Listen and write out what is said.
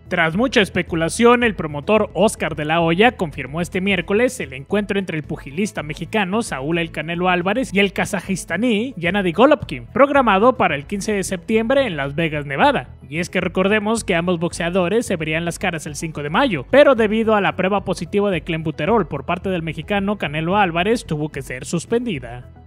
Tras mucha especulación, el promotor Oscar de la Hoya confirmó este miércoles el encuentro entre el pugilista mexicano Saúl El Canelo Álvarez y el kazajistaní Gennady Golovkin, programado para el 15 de septiembre en Las Vegas, Nevada. Y es que recordemos que ambos boxeadores se verían las caras el 5 de mayo, pero debido a la prueba positiva de clenbuterol por parte del mexicano Canelo Álvarez tuvo que ser suspendida.